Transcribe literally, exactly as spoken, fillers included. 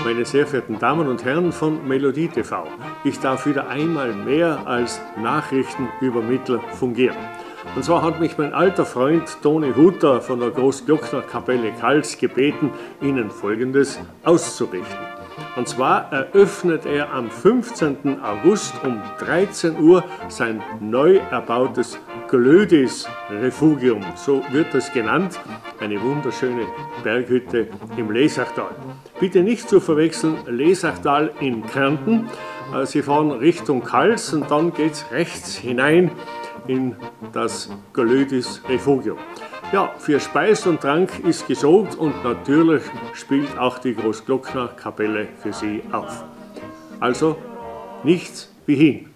meine sehr verehrten Damen und Herren von Melodie T V. Ich darf wieder einmal mehr als Nachrichtenübermittler fungieren. Und zwar hat mich mein alter Freund Toni Hutter von der Großglocknerkapelle Kals gebeten, Ihnen Folgendes auszurichten. Und zwar eröffnet er am fünfzehnten August um dreizehn Uhr sein neu erbautes Glödis Refugium, so wird es genannt, eine wunderschöne Berghütte im Lesachtal. Bitte nicht zu verwechseln, Lesachtal in Kärnten. Sie fahren Richtung Kals und dann geht es rechts hinein in das Glödis Refugium. Ja, für Speis und Trank ist gesorgt und natürlich spielt auch die Großglocknerkapelle für Sie auf. Also nichts wie hin.